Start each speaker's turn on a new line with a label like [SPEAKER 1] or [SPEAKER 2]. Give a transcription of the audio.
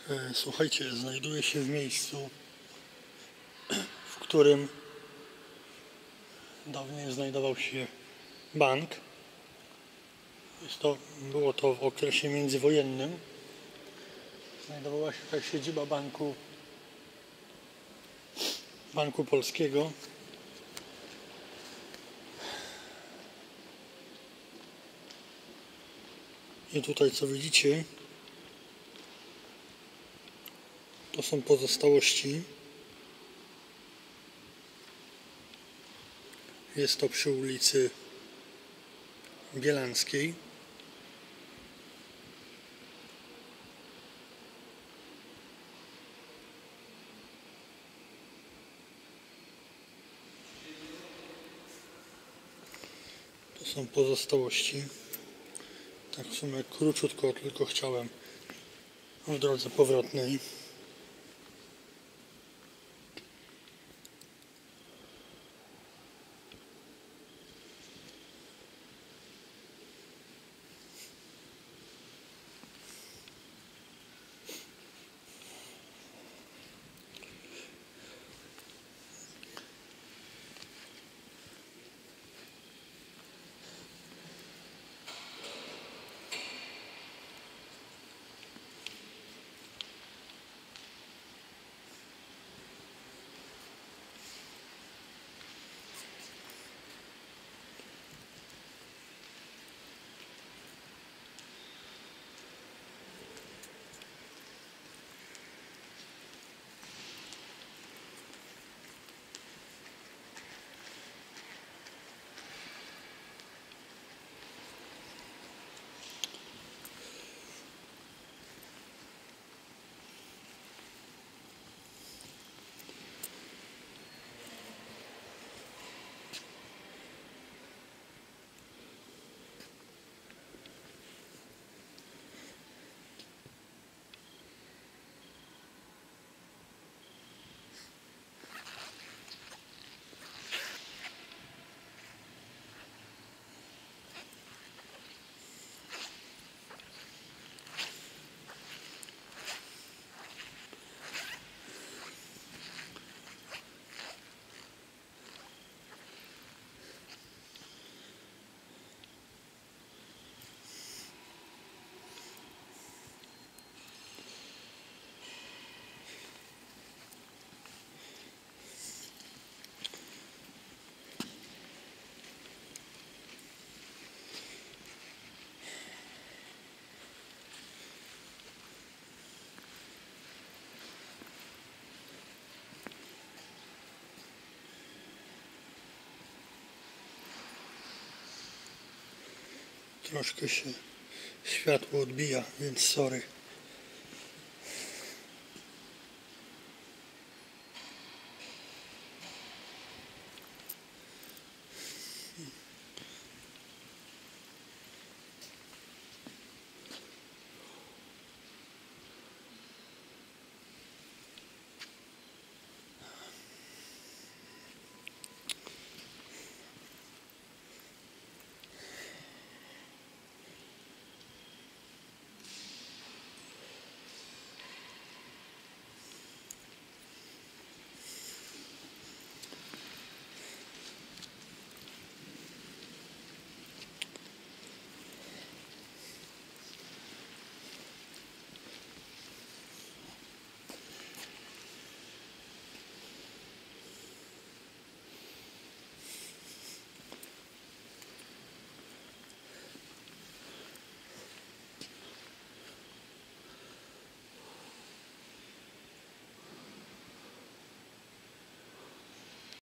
[SPEAKER 1] Słuchajcie, znajduję się w miejscu, w którym dawniej znajdował się bank. Było to w okresie międzywojennym. Znajdowała się tutaj siedziba Banku Polskiego. I tutaj, co widzicie, to są pozostałości. Jest to przy ulicy Bielańskiej. To są pozostałości. Tak w sumie króciutko tylko chciałem w drodze powrotnej. Troszkę się światło odbija, więc sorry.